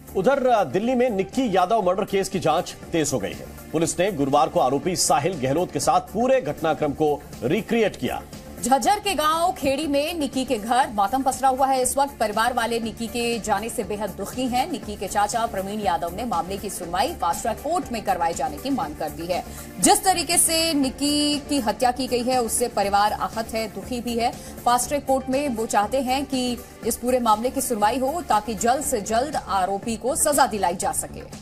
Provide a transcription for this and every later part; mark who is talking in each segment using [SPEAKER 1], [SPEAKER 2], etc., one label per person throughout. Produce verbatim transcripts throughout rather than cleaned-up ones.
[SPEAKER 1] उधर दिल्ली में Nikki Yadav murder case की जांच तेज हो गई है। पुलिस ने गुरुवार को आरोपी साहिल गहलोत के साथ पूरे घटनाक्रम को रिक्रिएट किया।
[SPEAKER 2] झज्जर के गांव खेड़ी में निक्की के घर मातम पसरा हुआ है। इस वक्त परिवार वाले निक्की के जाने से बेहद दुखी हैं। निक्की के चाचा प्रवीण यादव ने मामले की सुनवाई फास्ट ट्रैक कोर्ट में करवाए जाने की मांग कर दी है। जिस तरीके से निक्की की हत्या की गई है उससे परिवार आहत है, दुखी भी है। फास्ट ट्रैक कोर्ट में वो चाहते हैं कि इस पूरे मामले की सुनवाई हो ताकि जल्द से जल्द आरोपी को सजा दिलाई जा सके।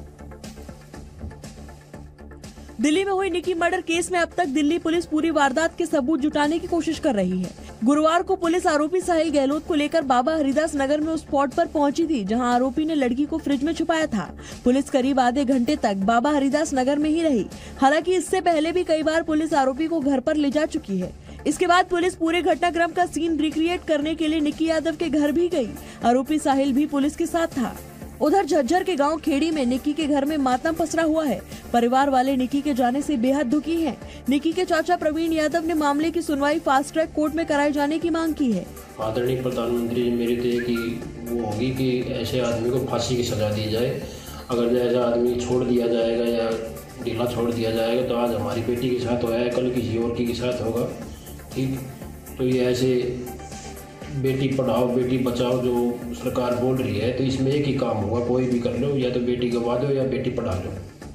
[SPEAKER 3] दिल्ली में हुई निक्की मर्डर केस में अब तक दिल्ली पुलिस पूरी वारदात के सबूत जुटाने की कोशिश कर रही है। गुरुवार को पुलिस आरोपी साहिल गहलोत को लेकर बाबा हरिदास नगर में उस स्पॉट पर पहुंची थी जहां आरोपी ने लड़की को फ्रिज में छुपाया था। पुलिस करीब आधे घंटे तक बाबा हरिदास नगर में ही रही। हालांकि इससे पहले भी कई बार पुलिस आरोपी को घर पर ले जा चुकी है। इसके बाद पुलिस पूरे घटनाक्रम का सीन रिक्रिएट करने के लिए निक्की यादव के घर भी गई। आरोपी साहिल भी पुलिस के साथ था। उधर झज्जर के गांव खेड़ी में निक्की के घर में मातम पसरा हुआ है। परिवार वाले निक्की के जाने से बेहद दुखी हैं। निक्की के चाचा प्रवीण यादव ने मामले की सुनवाई फास्ट ट्रैक कोर्ट में कराए जाने की मांग की है।
[SPEAKER 4] आदरणीय प्रधानमंत्री जी मेरी तो कि वो होगी कि ऐसे आदमी को फांसी की सजा दी जाए। अगर ऐसा आदमी छोड़ दिया जाएगा या ढीला छोड़ दिया जाएगा तो आज हमारी बेटी के साथ हुआ है, कल किसी और की के साथ होगा। ठीक, तो ये ऐसे बेटी पढ़ाओ बेटी बचाओ जो सरकार बोल रही है तो इसमें एक ही काम होगा, कोई भी कर लो, या तो बेटी गवा दो या बेटी पढ़ा लो।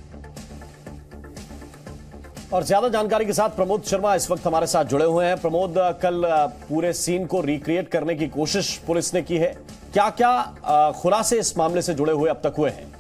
[SPEAKER 1] और ज्यादा जानकारी के साथ प्रमोद शर्मा इस वक्त हमारे साथ जुड़े हुए हैं। प्रमोद, कल पूरे सीन को रिक्रिएट करने की कोशिश पुलिस ने की है, क्या क्या खुलासे इस मामले से जुड़े हुए अब तक हुए हैं?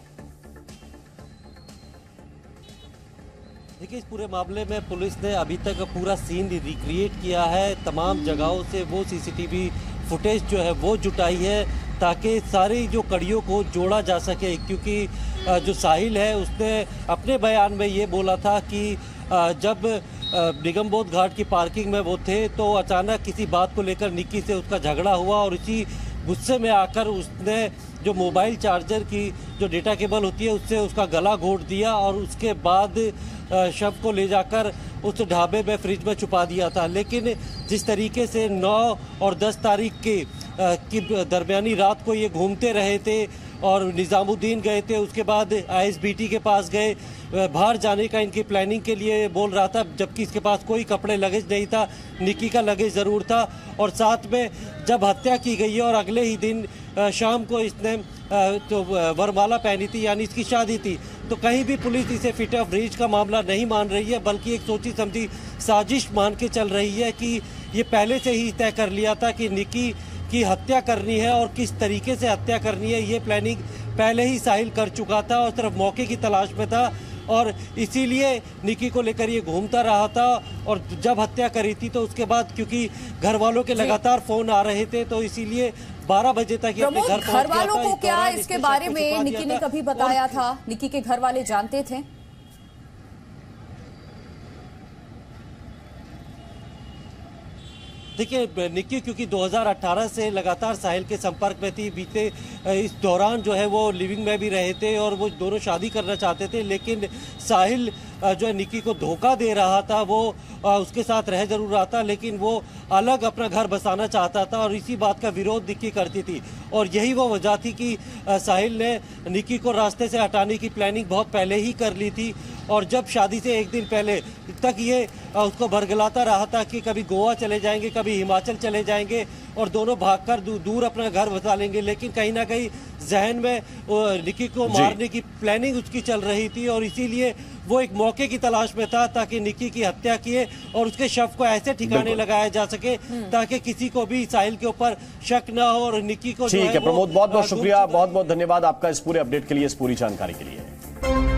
[SPEAKER 5] देखिए, इस पूरे मामले में पुलिस ने अभी तक पूरा सीन रिक्रिएट किया है। तमाम जगहों से वो सीसीटीवी फुटेज जो है वो जुटाई है ताकि सारी जो कड़ियों को जोड़ा जा सके। क्योंकि जो साहिल है उसने अपने बयान में ये बोला था कि जब निगमबोध घाट की पार्किंग में वो थे तो अचानक किसी बात को लेकर निक्की से उसका झगड़ा हुआ और इसी गुस्से में आकर उसने जो मोबाइल चार्जर की जो डेटा केबल होती है उससे उसका गला घोट दिया और उसके बाद शव को ले जाकर उस ढाबे में फ्रिज में छुपा दिया था। लेकिन जिस तरीके से नौ और दस तारीख के की दरमियानी रात को ये घूमते रहे थे और निज़ामुद्दीन गए थे, उसके बाद आईएसबीटी के पास गए, बाहर जाने का इनकी प्लानिंग के लिए बोल रहा था, जबकि इसके पास कोई कपड़े लगेज नहीं था, निक्की का लगेज ज़रूर था। और साथ में जब हत्या की गई है और अगले ही दिन शाम को इसने तो वरमाला पहनी थी, यानी इसकी शादी थी, तो कहीं भी पुलिस इसे फिट ऑफ रीच का मामला नहीं मान रही है, बल्कि एक सोची समझी साजिश मान के चल रही है कि ये पहले से ही तय कर लिया था कि निक्की की हत्या करनी है और किस तरीके से हत्या करनी है ये प्लानिंग पहले ही साहिल कर चुका था और सिर्फ मौके की तलाश में था और इसीलिए निक्की को लेकर ये घूमता रहा था। और जब हत्या करी थी तो उसके बाद क्योंकि घर वालों के लगातार फोन आ रहे थे तो इसीलिए बारह बजे तक अपने घर पहुंच गया था।
[SPEAKER 2] घर वालों को क्या इसके बारे में निक्की ने कभी बताया था? निक्की के घर वाले जानते थे?
[SPEAKER 5] देखिए, निक्की क्योंकि दो हज़ार अठारह से लगातार साहिल के संपर्क में थी, बीते इस दौरान जो है वो लिविंग में भी रहे थे और वो दोनों शादी करना चाहते थे, लेकिन साहिल जो है निक्की को धोखा दे रहा था। वो उसके साथ रह जरूर रहा था लेकिन वो अलग अपना घर बसाना चाहता था और इसी बात का विरोध निक्की करती थी और यही वो वजह थी कि साहिल ने निक्की को रास्ते से हटाने की प्लानिंग बहुत पहले ही कर ली थी। और जब शादी से एक दिन पहले तक ये उसको भरगलाता रहा था कि कभी गोवा चले जाएंगे, कभी हिमाचल चले जाएंगे और दोनों भागकर दू, दूर अपना घर बसा लेंगे, लेकिन कहीं ना कहीं जहन में निक्की को मारने की प्लानिंग उसकी चल रही थी और इसीलिए वो एक मौके की तलाश में था ताकि निक्की की हत्या किए और उसके शव को ऐसे ठिकाने लगाया जा सके ताकि किसी को भी साहिल के ऊपर शक ना हो और निक्की को।
[SPEAKER 1] ठीक है प्रमोद, बहुत बहुत शुक्रिया, बहुत बहुत धन्यवाद आपका इस पूरे अपडेट के लिए, इस पूरी जानकारी के लिए।